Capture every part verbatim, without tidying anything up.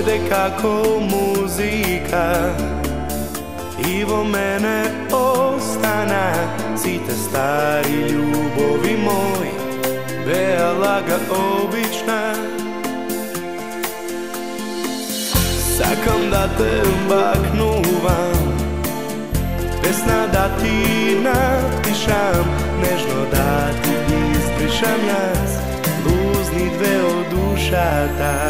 ode kako muzika i vo mene ostana. Si te stari ljubovi moj, bea laga obična. Sakam da te baknuvam, pesna da ti napišam, nežno da ti izbrišam jaz, luzni dve od dušata.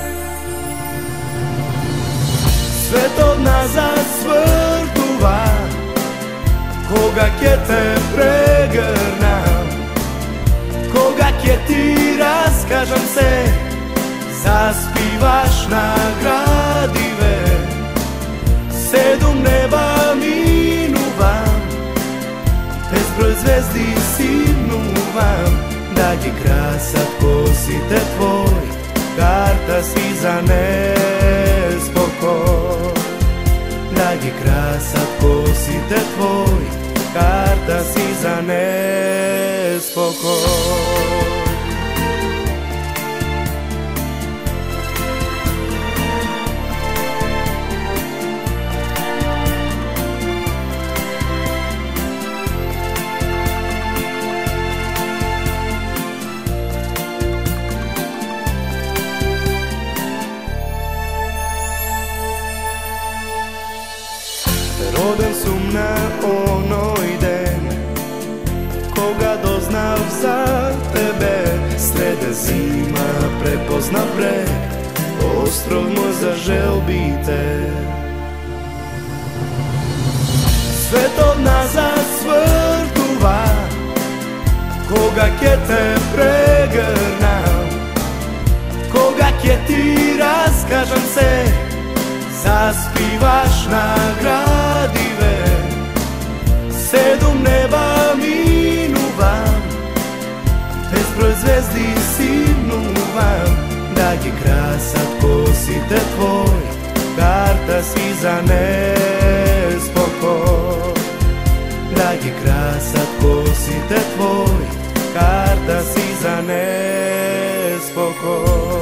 Svet od nazad svrtuva, koga ke te pregrnam, koga ke ti raskažam se, zaspivaš na gradive, sedum neba minuvam, bezbroj zvezdi simnuvam, da je krasat ko si te tvoj, karta si za nespokoj. Da je krasat ko si te tvoj, karta si za nespokoj. Roden sum na onoj den, koga doznav za tebe, srede zima prepoznav breg, ostrov moj zažel bi te. Svet od nazad svrtuva, koga ke te pregrnam, koga ke ti raskažam se, zaspivaš na gradive, sedum neba minuvam, bezbroj zvezdi simnuvam, da je krasat ko si te tvoj, karta si za nespokoj. Da je krasat ko si te tvoj, karta si za nespokoj.